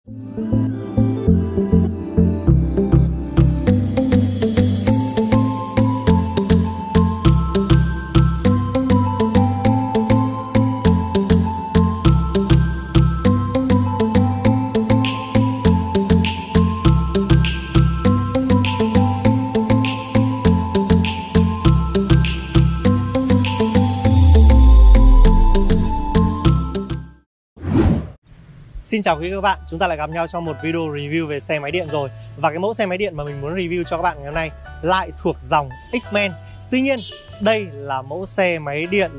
Xin chào quý vị các bạn, chúng ta lại gặp nhau trong một video review về xe máy điện rồi. Và cái mẫu xe máy điện mà mình muốn review cho các bạn ngày hôm nay lại thuộc dòng X-Men. Tuy nhiên, đây là mẫu xe máy điện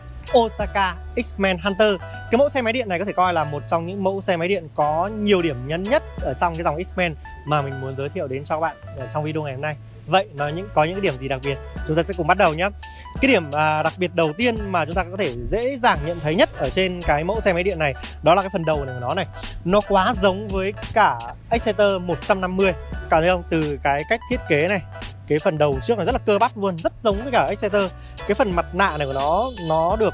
Osaka X-Men Hunter. Cái mẫu xe máy điện này có thể coi là một trong những mẫu xe máy điện có nhiều điểm nhấn nhất ở trong cái dòng X-Men mà mình muốn giới thiệu đến cho các bạn trong video ngày hôm nay. Vậy nó có những cái điểm gì đặc biệt? Chúng ta sẽ cùng bắt đầu nhé. Cái điểm đặc biệt đầu tiên mà chúng ta có thể dễ dàng nhận thấy nhất ở trên cái mẫu xe máy điện này, đó là cái phần đầu này của nó này. Nó quá giống với cả Exciter 150. Cảm thấy không? Từ cái cách thiết kế này, cái phần đầu trước này rất là cơ bắp luôn, rất giống với cả Exciter. Cái phần mặt nạ này của nó được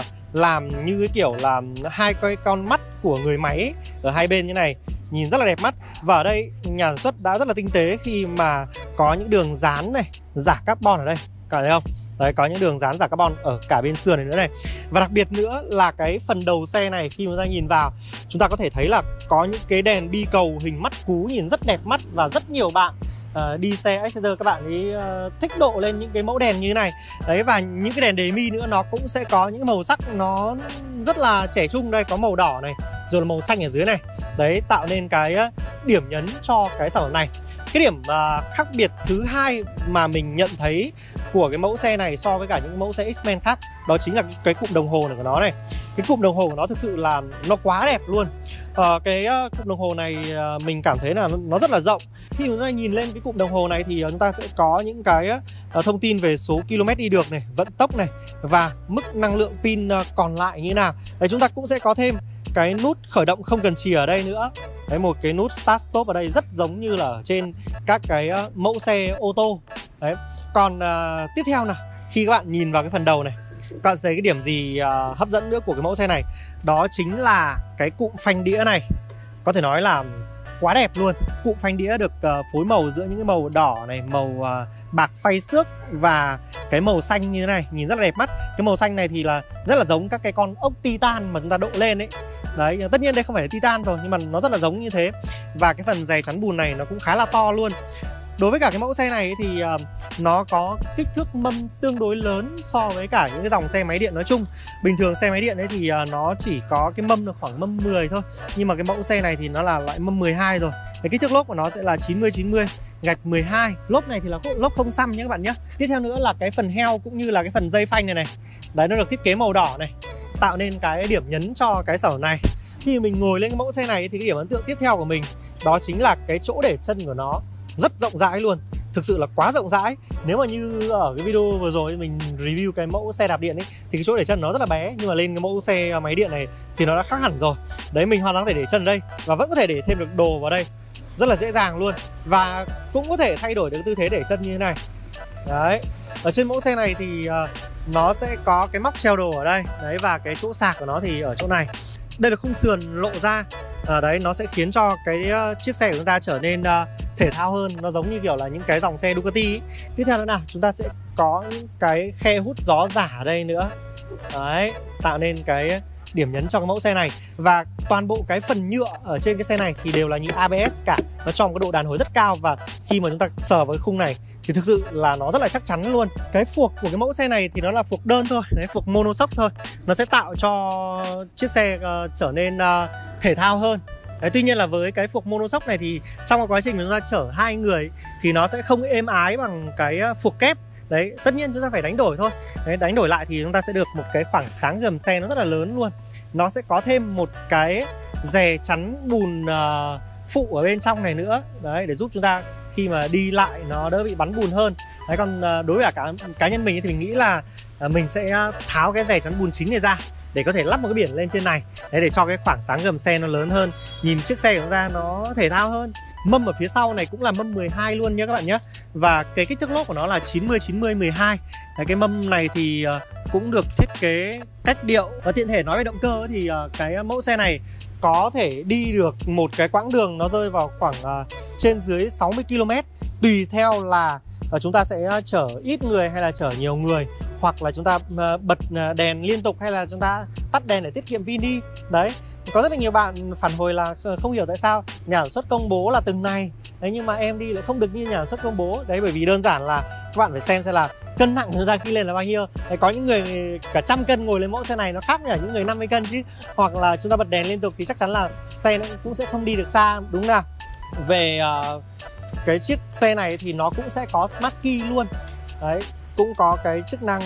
làm như cái kiểu là hai cái con mắt của người máy ấy, ở hai bên như này, nhìn rất là đẹp mắt. Và ở đây nhà sản xuất đã rất là tinh tế khi mà có những đường dán này, giả carbon ở đây, cảm thấy không? Đấy, có những đường dán giả carbon ở cả bên sườn này nữa này. Và đặc biệt nữa là cái phần đầu xe này, khi mà chúng ta nhìn vào, chúng ta có thể thấy là có những cái đèn bi cầu hình mắt cú nhìn rất đẹp mắt. Và rất nhiều bạn đi xe Exciter các bạn ấy thích độ lên những cái mẫu đèn như thế này. Đấy, và những cái đèn đề mi nữa nó cũng sẽ có những màu sắc nó rất là trẻ trung. Đây có màu đỏ này, rồi là màu xanh ở dưới này. Đấy, tạo nên cái điểm nhấn cho cái sản phẩm này. Cái điểm khác biệt thứ hai mà mình nhận thấy của cái mẫu xe này so với cả những mẫu xe X-Men khác, đó chính là cái cụm đồng hồ này của nó này. Cái cụm đồng hồ của nó thực sự là nó quá đẹp luôn. Cái cụm đồng hồ này mình cảm thấy là nó rất là rộng. Khi chúng ta nhìn lên cái cụm đồng hồ này thì chúng ta sẽ có những cái thông tin về số km đi được này, vận tốc này, và mức năng lượng pin còn lại như thế nào. Đấy, chúng ta cũng sẽ có thêm cái nút khởi động không cần chìa ở đây nữa. Đấy, một cái nút start stop ở đây rất giống như là ở trên các cái mẫu xe ô tô. Đấy. Còn tiếp theo nào, khi các bạn nhìn vào cái phần đầu này, các bạn sẽ thấy cái điểm gì hấp dẫn nữa của cái mẫu xe này, đó chính là cái cụm phanh đĩa này. Có thể nói là quá đẹp luôn. Cụm phanh đĩa được phối màu giữa những cái màu đỏ này, màu bạc phay xước và cái màu xanh như thế này, nhìn rất là đẹp mắt. Cái màu xanh này thì là rất là giống các cái con ốc titan mà chúng ta độ lên ấy. Đấy, tất nhiên đây không phải là titan rồi, nhưng mà nó rất là giống như thế. Và cái phần dè chắn bùn này nó cũng khá là to luôn. Đối với cả cái mẫu xe này thì nó có kích thước mâm tương đối lớn so với cả những cái dòng xe máy điện nói chung. Bình thường xe máy điện ấy thì nó chỉ có cái mâm được khoảng mâm 10 thôi. Nhưng mà cái mẫu xe này thì nó là loại mâm 12 rồi. Cái kích thước lốp của nó sẽ là 90/90/12. Lốp này thì là lốp không xăm nhé các bạn nhé. Tiếp theo nữa là cái phần heo cũng như là cái phần dây phanh này này. Đấy, nó được thiết kế màu đỏ này, tạo nên cái điểm nhấn cho cái sản phẩm này. Khi mình ngồi lên cái mẫu xe này thì cái điểm ấn tượng tiếp theo của mình đó chính là cái chỗ để chân của nó rất rộng rãi luôn. Thực sự là quá rộng rãi. Nếu mà như ở cái video vừa rồi mình review cái mẫu xe đạp điện ấy thì cái chỗ để chân nó rất là bé, nhưng mà lên cái mẫu xe máy điện này thì nó đã khác hẳn rồi. Đấy, mình hoàn toàn có thể để chân ở đây và vẫn có thể để thêm được đồ vào đây rất là dễ dàng luôn. Và cũng có thể thay đổi được tư thế để chân như thế này. Đấy, ở trên mẫu xe này thì nó sẽ có cái móc treo đồ ở đây. Đấy, và cái chỗ sạc của nó thì ở chỗ này. Đây là khung sườn lộ ra. Đấy, nó sẽ khiến cho cái chiếc xe của chúng ta trở nên thể thao hơn. Nó giống như kiểu là những cái dòng xe Ducati ấy. Tiếp theo nữa nào, chúng ta sẽ có những cái khe hút gió giả ở đây nữa. Đấy, tạo nên cái điểm nhấn cho cái mẫu xe này. Và toàn bộ cái phần nhựa ở trên cái xe này thì đều là như ABS cả. Nó cho một cái độ đàn hồi rất cao. Và khi mà chúng ta sờ vào cái khung này thì thực sự là nó rất là chắc chắn luôn. Cái phuộc của cái mẫu xe này thì nó là phuộc đơn thôi. Đấy, phuộc monoshock thôi. Nó sẽ tạo cho chiếc xe trở nên thể thao hơn. Đấy, tuy nhiên là với cái phuộc monoshock này thì trong cái quá trình chúng ta chở hai người thì nó sẽ không êm ái bằng cái phuộc kép. Đấy, tất nhiên chúng ta phải đánh đổi thôi. Đấy, đánh đổi lại thì chúng ta sẽ được một cái khoảng sáng gầm xe nó rất là lớn luôn. Nó sẽ có thêm một cái dè chắn bùn phụ ở bên trong này nữa. Đấy, để giúp chúng ta khi mà đi lại nó đỡ bị bắn bùn hơn. Đấy, còn đối với cả cá nhân mình thì mình nghĩ là mình sẽ tháo cái dè chắn bùn chính này ra để có thể lắp một cái biển lên trên này. Đấy, để cho cái khoảng sáng gầm xe nó lớn hơn, nhìn chiếc xe của chúng ta nó thể thao hơn. Mâm ở phía sau này cũng là mâm 12 luôn nhé các bạn nhé. Và cái kích thước lốp của nó là 90/90/12. Cái mâm này thì cũng được thiết kế cách điệu. Và tiện thể nói về động cơ thì cái mẫu xe này có thể đi được một cái quãng đường nó rơi vào khoảng trên dưới 60 km, tùy theo là chúng ta sẽ chở ít người hay là chở nhiều người, hoặc là chúng ta bật đèn liên tục hay là chúng ta tắt đèn để tiết kiệm pin đi. Đấy, có rất là nhiều bạn phản hồi là không hiểu tại sao nhà sản xuất công bố là từng này đấy, nhưng mà em đi lại không được như nhà sản xuất công bố. Đấy, bởi vì đơn giản là các bạn phải xem là cân nặng chúng ta khi lên là bao nhiêu. Đấy, có những người cả 100 cân ngồi lên mẫu xe này nó khác với những người 50 cân chứ. Hoặc là chúng ta bật đèn liên tục thì chắc chắn là xe nó cũng sẽ không đi được xa, đúng nào. Về cái chiếc xe này thì nó cũng sẽ có Smart Key luôn. Đấy, cũng có cái chức năng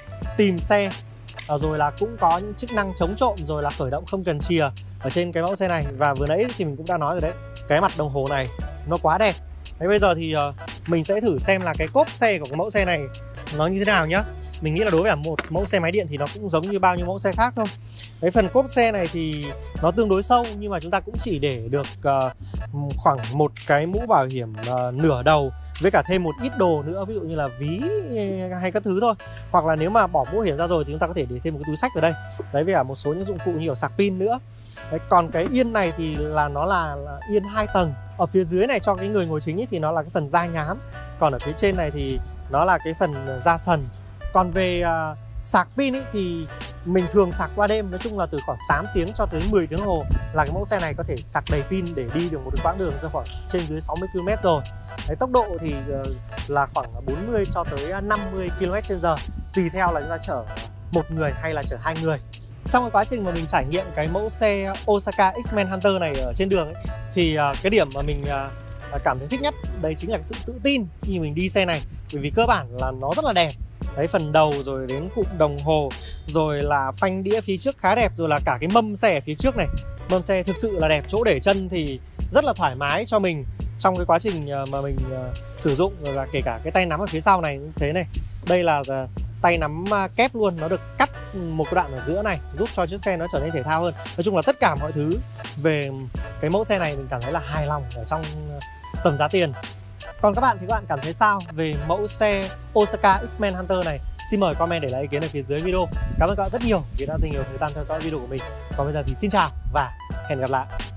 tìm xe, rồi là cũng có những chức năng chống trộm, rồi là khởi động không cần chìa ở trên cái mẫu xe này. Và vừa nãy thì mình cũng đã nói rồi đấy, cái mặt đồng hồ này nó quá đẹp. Đấy, bây giờ thì mình sẽ thử xem là cái cốp xe của cái mẫu xe này nó như thế nào nhá. Mình nghĩ là đối với một mẫu xe máy điện thì nó cũng giống như bao nhiêu mẫu xe khác thôi. Đấy, phần cốp xe này thì nó tương đối sâu, nhưng mà chúng ta cũng chỉ để được khoảng một cái mũ bảo hiểm nửa đầu, với cả thêm một ít đồ nữa, ví dụ như là ví hay các thứ thôi. Hoặc là nếu mà bỏ mũ bảo hiểm ra rồi thì chúng ta có thể để thêm một cái túi xách ở đây. Đấy, với cả một số những dụng cụ như kiểu sạc pin nữa. Đấy, còn cái yên này thì nó là yên 2 tầng. Ở phía dưới này cho cái người ngồi chính ấy thì nó là cái phần da nhám, còn ở phía trên này thì nó là cái phần da sần. Còn về sạc pin ấy thì mình thường sạc qua đêm, nói chung là từ khoảng 8 tiếng cho tới 10 tiếng hồ là cái mẫu xe này có thể sạc đầy pin để đi được một cái quãng đường ra khoảng trên dưới 60 km rồi. Đấy, tốc độ thì là khoảng 40 cho tới 50 km/h, tùy theo là chúng ta chở một người hay là chở 2 người. Trong cái quá trình mà mình trải nghiệm cái mẫu xe Osaka X-Men Hunter này ở trên đường ấy, thì cái điểm mà mình cảm thấy thích nhất đấy chính là cái sự tự tin khi mình đi xe này. Bởi vì cơ bản là nó rất là đẹp. Đấy, phần đầu rồi đến cụm đồng hồ, rồi là phanh đĩa phía trước khá đẹp, rồi là cả cái mâm xe ở phía trước này. Mâm xe thực sự là đẹp, chỗ để chân thì rất là thoải mái cho mình trong cái quá trình mà mình sử dụng. Rồi là kể cả cái tay nắm ở phía sau này như thế này. Đây là tay nắm kép luôn, nó được cắt một cái đoạn ở giữa này giúp cho chiếc xe nó trở nên thể thao hơn. Nói chung là tất cả mọi thứ về cái mẫu xe này mình cảm thấy là hài lòng ở trong tầm giá tiền. Còn các bạn thì các bạn cảm thấy sao về mẫu xe Osaka X-Men Hunter này? Xin mời comment để lại ý kiến ở phía dưới video. Cảm ơn các bạn rất nhiều vì đã dành nhiều thời gian theo dõi video của mình. Còn bây giờ thì xin chào và hẹn gặp lại.